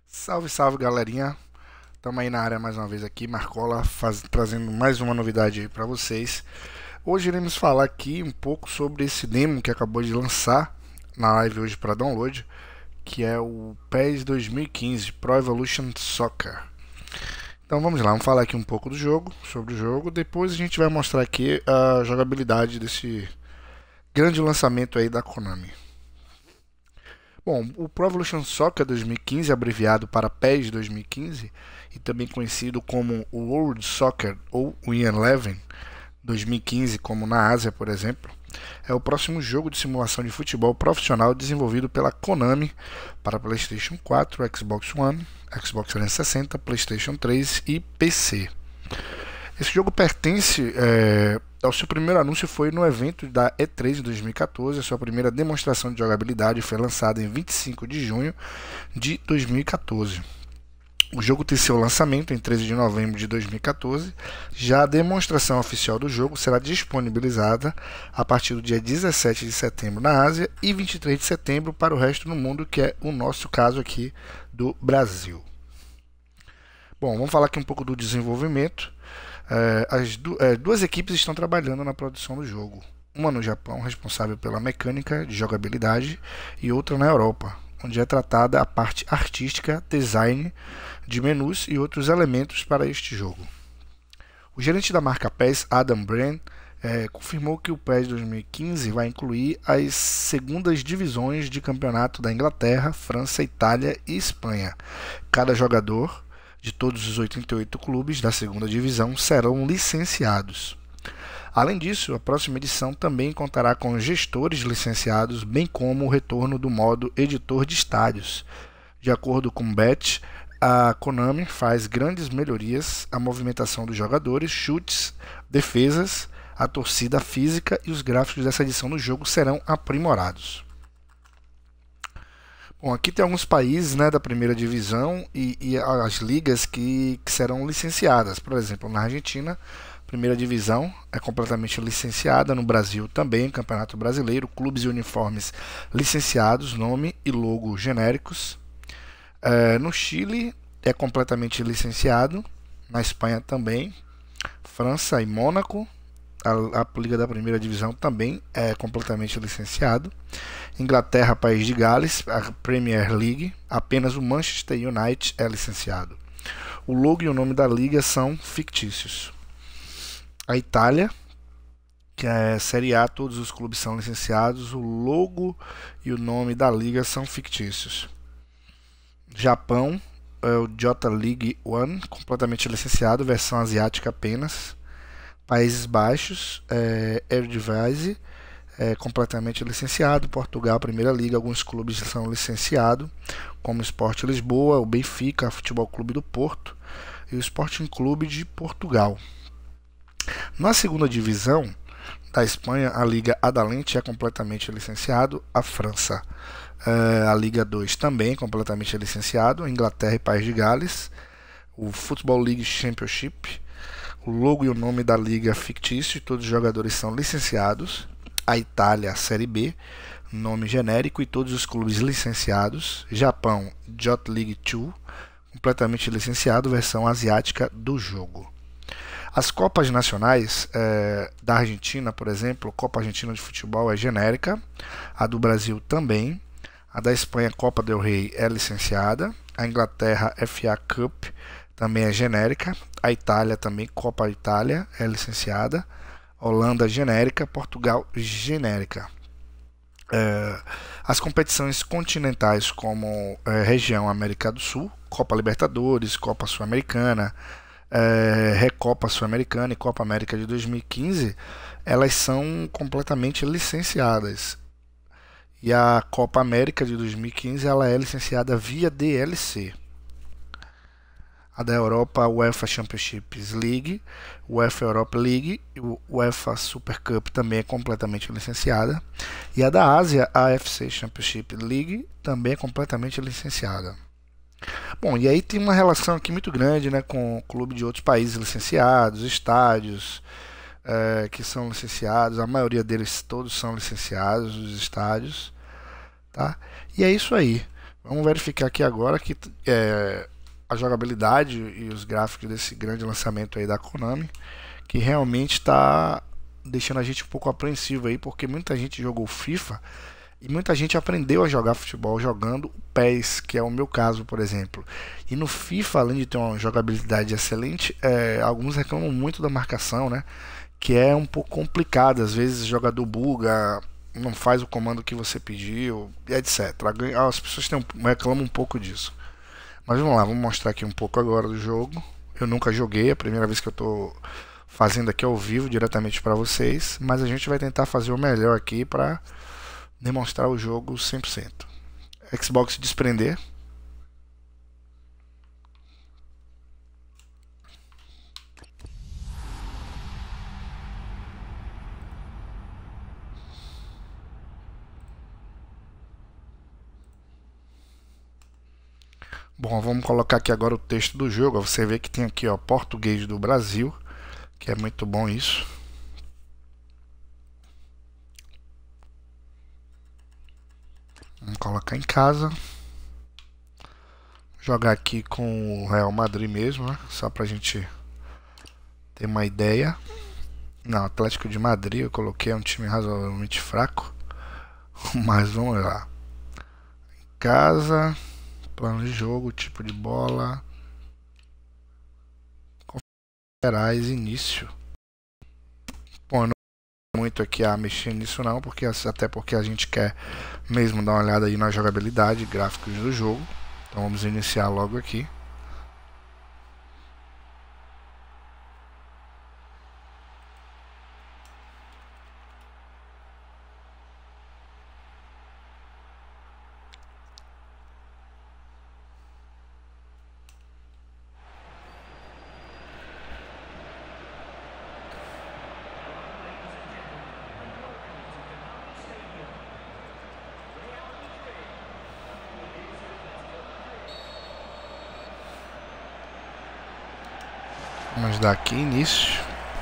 Salve, salve, galerinha. Estamos aí na área mais uma vez aqui, Marcola, trazendo mais uma novidade aí para vocês. Hoje iremos falar aqui um pouco sobre esse demo que acabou de lançar na live hoje para download, que é o PES 2015 Pro Evolution Soccer. Então vamos lá, vamos falar aqui um pouco do jogo, sobre o jogo. Depois a gente vai mostrar aqui a jogabilidade desse grande lançamento aí da Konami. Bom, o Pro Evolution Soccer 2015, abreviado para PES 2015, e também conhecido como o World Soccer ou Win Eleven 2015, como na Ásia, por exemplo, é o próximo jogo de simulação de futebol profissional desenvolvido pela Konami para PlayStation 4, Xbox One, Xbox 360, PlayStation 3 e PC. Esse jogo pertence ao seu primeiro anúncio foi no evento da E3 de 2014. A sua primeira demonstração de jogabilidade foi lançada em 25 de junho de 2014. O jogo tem seu lançamento em 13 de novembro de 2014. Já a demonstração oficial do jogo será disponibilizada a partir do dia 17 de setembro na Ásia e 23 de setembro para o resto do mundo, que é o nosso caso aqui do Brasil. Bom, vamos falar aqui um pouco do desenvolvimento. Duas equipes estão trabalhando na produção do jogo. Uma no Japão, responsável pela mecânica de jogabilidade, e outra na Europa, onde é tratada a parte artística, design de menus e outros elementos para este jogo. O gerente da marca PES, Adam Brand, confirmou que o PES 2015 vai incluir as segundas divisões de campeonato da Inglaterra, França, Itália e Espanha. Cada jogador de todos os 88 clubes da segunda divisão serão licenciados. Além disso, a próxima edição também contará com gestores licenciados, bem como o retorno do modo editor de estádios. De acordo com Bet, a Konami faz grandes melhorias à movimentação dos jogadores, chutes, defesas, a torcida física e os gráficos dessa edição do jogo serão aprimorados. Bom, aqui tem alguns países, né, da primeira divisão e as ligas que serão licenciadas. Por exemplo, na Argentina, a primeira divisão é completamente licenciada. No Brasil também, Campeonato Brasileiro, clubes e uniformes licenciados, nome e logo genéricos. No Chile é completamente licenciado. Na Espanha também. França e Mônaco. A Liga da Primeira Divisão também é completamente licenciado. Inglaterra, País de Gales, a Premier League, apenas o Manchester United é licenciado. O logo e o nome da liga são fictícios. A Itália, que é Série A, todos os clubes são licenciados. O logo e o nome da liga são fictícios. Japão, é o J League One, completamente licenciado, versão asiática apenas. Países Baixos, Eredivisie, completamente licenciado. Portugal, Primeira Liga, alguns clubes são licenciados, como o Sport Lisboa, o Benfica, o Futebol Clube do Porto e o Sporting Clube de Portugal. Na segunda divisão da Espanha, a Liga Adalente é completamente licenciado. A França, a Liga 2 também completamente licenciado. Inglaterra e País de Gales, o Football League Championship. O logo e o nome da liga é fictício e todos os jogadores são licenciados. A Itália, a Série B, nome genérico e todos os clubes licenciados. Japão, J League 2, completamente licenciado, versão asiática do jogo. As Copas Nacionais da Argentina, por exemplo, Copa Argentina de Futebol é genérica. A do Brasil também. A da Espanha, Copa del Rey, é licenciada. A Inglaterra, FA Cup, também é genérica. A Itália também, Copa Itália, é licenciada. Holanda, genérica. Portugal, genérica. As competições continentais, como região América do Sul, Copa Libertadores, Copa Sul-Americana, Recopa Sul-Americana e Copa América de 2015, elas são completamente licenciadas. E a Copa América de 2015 ela é licenciada via DLC. A da Europa, a UEFA Championship League, UEFA Europa League e o UEFA Super Cup também é completamente licenciada. E a da Ásia, a AFC Championship League, também é completamente licenciada. Bom, e aí tem uma relação aqui muito grande, né, com o clube de outros países licenciados, estádios que são licenciados, a maioria deles todos são licenciados, os estádios, tá? E é isso aí. Vamos verificar aqui agora que a jogabilidade e os gráficos desse grande lançamento aí da Konami, que realmente está deixando a gente um pouco apreensivo aí, porque muita gente jogou FIFA e muita gente aprendeu a jogar futebol jogando o PES, que é o meu caso, por exemplo. E no FIFA, além de ter uma jogabilidade excelente, alguns reclamam muito da marcação, né? Que é um pouco complicado. Às vezes o jogador buga, não faz o comando que você pediu, etc. As pessoas reclamam um pouco disso. Mas vamos lá, vamos mostrar aqui um pouco agora do jogo. Eu nunca joguei, é a primeira vez que eu estou fazendo aqui ao vivo diretamente para vocês, mas a gente vai tentar fazer o melhor aqui para demonstrar o jogo 100%. Xbox desprender. Bom, vamos colocar aqui agora o texto do jogo. Você vê que tem aqui, ó, português do Brasil, que é muito bom isso. Vamos colocar em casa. Jogar aqui com o Real Madrid mesmo, né? Só pra gente ter uma ideia. Não, Atlético de Madrid eu coloquei, é um time razoavelmente fraco. Mas vamos lá. Em casa, plano de jogo, tipo de bola. Gerais, início. Bom, eu não vou muito aqui a mexer nisso não, até porque a gente quer mesmo dar uma olhada aí na jogabilidade, gráficos do jogo. Então vamos iniciar logo aqui. Vamos dar aqui início.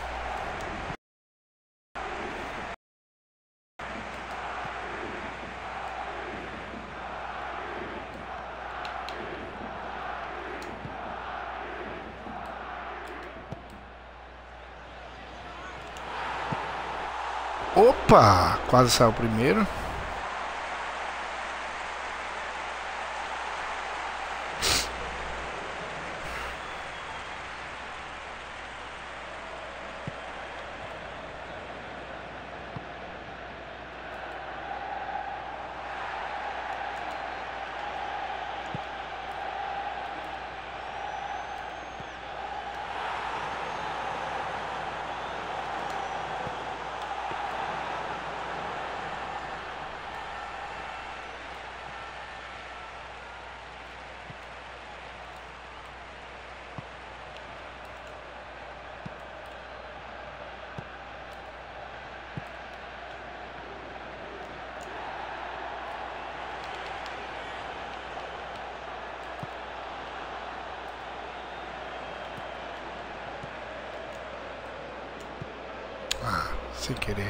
Opa! Quase saiu o primeiro. Sem querer.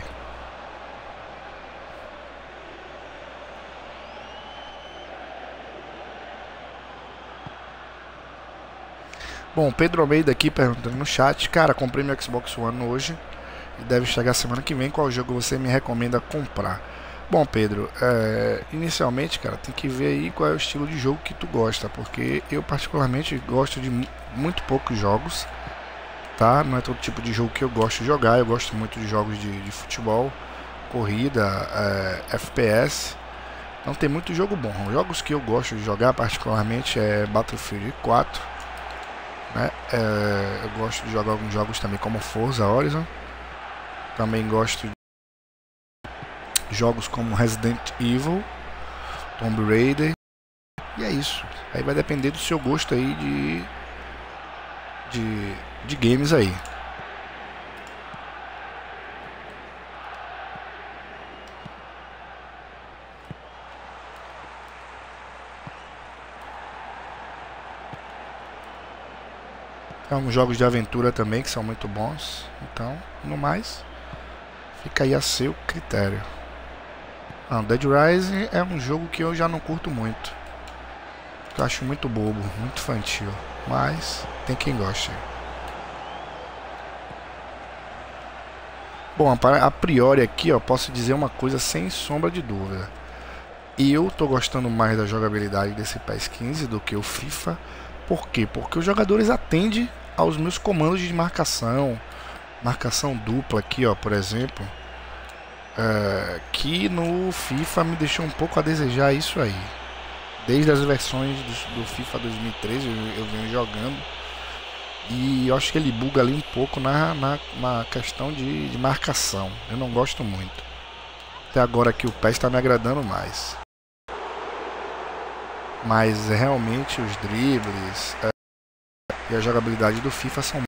Bom, Pedro Almeida aqui perguntando no chat. Cara, comprei meu Xbox One hoje e deve chegar semana que vem. Qual jogo você me recomenda comprar? Bom, Pedro, inicialmente, cara, tem que ver aí qual é o estilo de jogo que tu gosta, porque eu particularmente gosto de muito poucos jogos, tá? Não é todo tipo de jogo que eu gosto de jogar. Eu gosto muito de jogos de futebol, corrida, FPS. Não tem muito jogo bom. Jogos que eu gosto de jogar particularmente é Battlefield 4, né? Eu gosto de jogar alguns jogos também como Forza Horizon. Também gosto de jogos como Resident Evil, Tomb Raider. E é isso. Aí vai depender do seu gosto aí de games aí. Tem alguns jogos de aventura também que são muito bons. Então, no mais, fica aí a seu critério. Não, Dead Rising é um jogo que eu já não curto muito. que eu acho muito bobo, muito infantil. Mas tem quem goste. Bom, a priori aqui, ó, posso dizer uma coisa sem sombra de dúvida. Eu tô gostando mais da jogabilidade desse PES 15 do que o FIFA. Por quê? Porque os jogadores atendem aos meus comandos de marcação. Marcação dupla aqui, ó, por exemplo. Que no FIFA me deixou um pouco a desejar isso aí. Desde as versões do FIFA 2013 eu venho jogando. E eu acho que ele buga ali um pouco na questão de marcação. Eu não gosto muito. Até agora aqui o PES está me agradando mais. Mas realmente os dribles e a jogabilidade do FIFA são.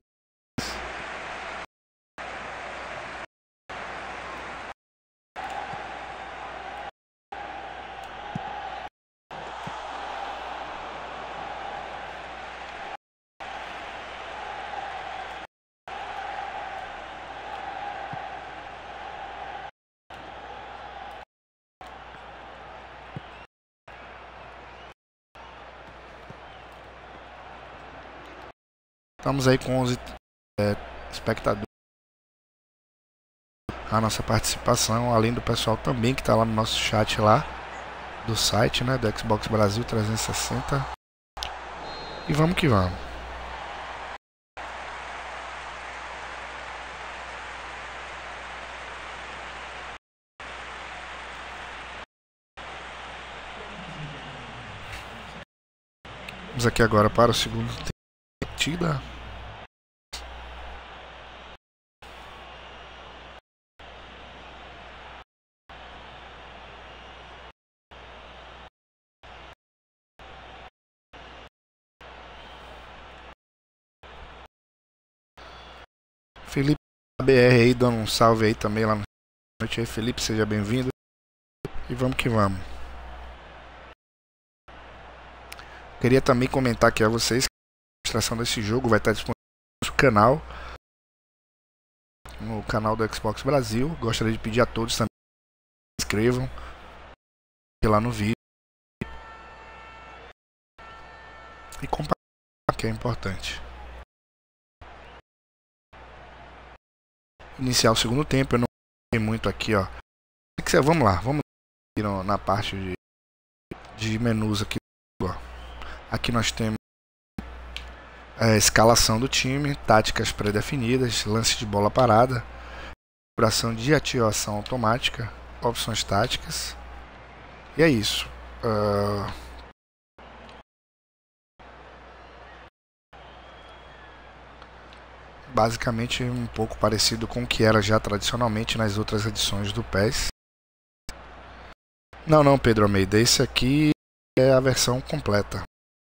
Estamos aí com 11 espectadores. A nossa participação, além do pessoal também que está lá no nosso chat lá do site, né, do Xbox Brasil 360. E vamos que vamos. Vamos aqui agora para o segundo tempo da partida. Felipe BR aí dando um salve aí também lá no noite aí, Felipe, seja bem-vindo. E vamos que vamos. Queria também comentar aqui a vocês que a demonstração desse jogo vai estar disponível no nosso canal, no canal do Xbox Brasil. Gostaria de pedir a todos também que se inscrevam lá no vídeo e compartilhem, que é importante. Iniciar o segundo tempo, eu não sei muito aqui, ó. Vamos lá, vamos na parte de menus aqui, ó. Aqui nós temos a escalação do time, táticas pré-definidas, lance de bola parada, configuração de ativação automática, opções táticas. E é isso. Basicamente um pouco parecido com o que era já tradicionalmente nas outras edições do PES. Não, Pedro Almeida, esse aqui é a versão completa.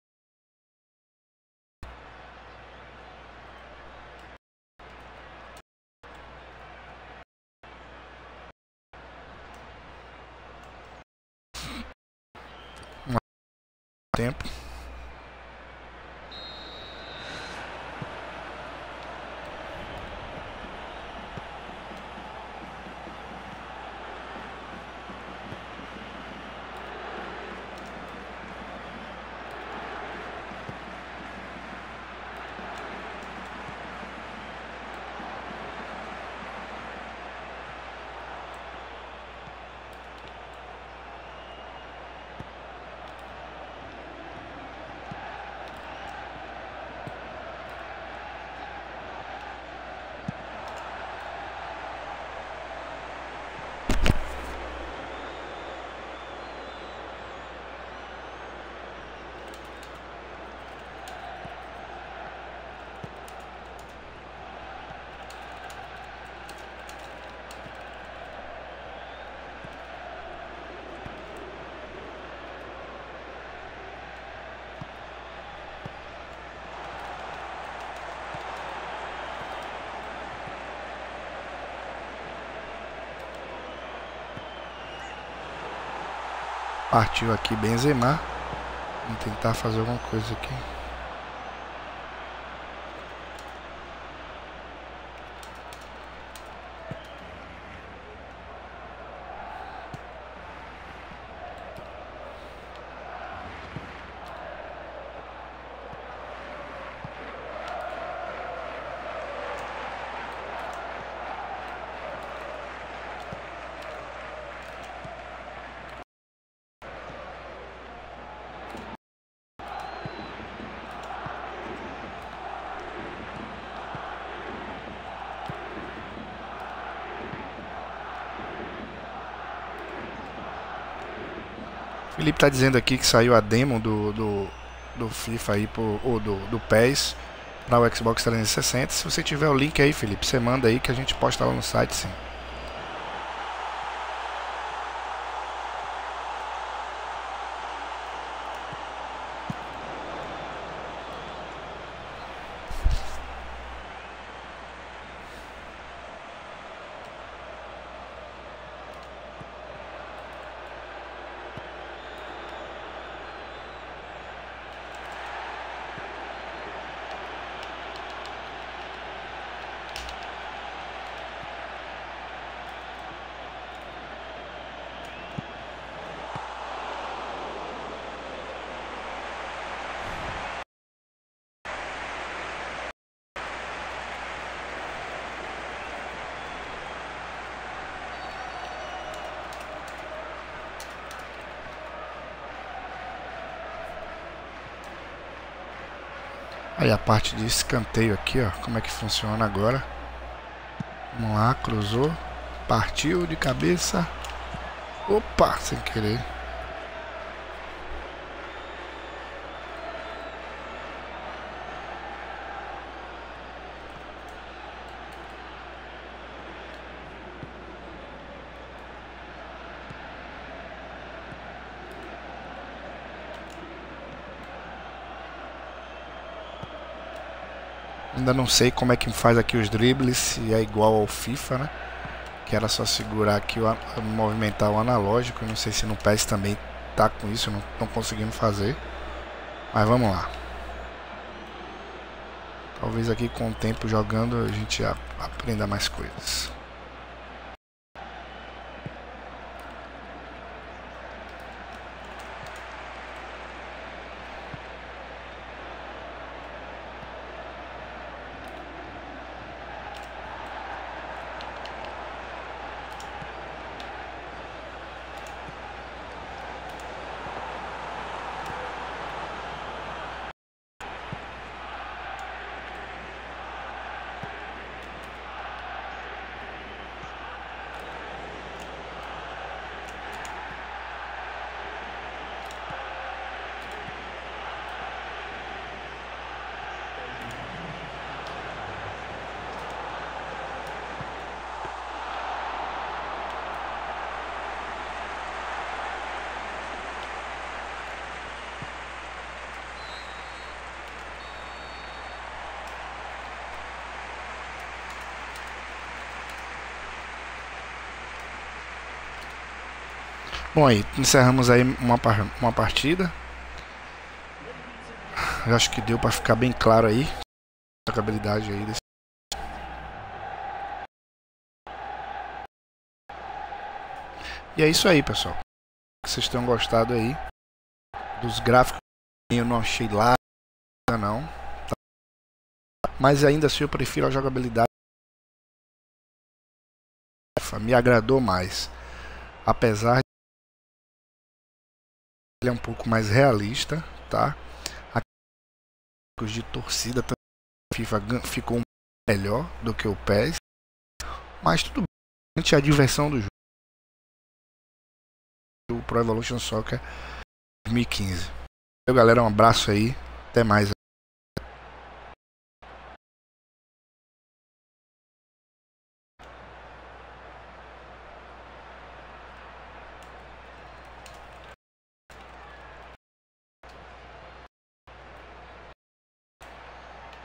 Tempo. Partiu aqui Benzema. Vamos tentar fazer alguma coisa aqui. Felipe tá dizendo aqui que saiu a demo do FIFA aí, ou do PES para o Xbox 360. Se você tiver o link aí, Felipe, você manda aí que a gente posta lá no site, sim. Aí a parte de escanteio aqui, ó, como é que funciona agora. Vamos lá, cruzou, partiu de cabeça. Opa, sem querer. Ainda não sei como é que faz aqui os dribles, se é igual ao FIFA, né? Que era só segurar aqui, movimentar o analógico. Eu não sei se no PES também tá com isso, eu não tô conseguindo fazer. Mas vamos lá. Talvez aqui com o tempo jogando a gente aprenda mais coisas. Bom, aí encerramos aí uma partida. Eu acho que deu para ficar bem claro aí a jogabilidade aí desse. E é isso aí, pessoal. Vocês tenham gostado aí dos gráficos. Eu não achei lá não, tá? Mas ainda assim eu prefiro a jogabilidade. Me agradou mais, apesar de ele é um pouco mais realista, tá? Os de torcida também, FIFA ficou melhor do que o PES, mas tudo bem, a diversão do jogo. O Pro Evolution Soccer 2015. Galera, um abraço aí, até mais.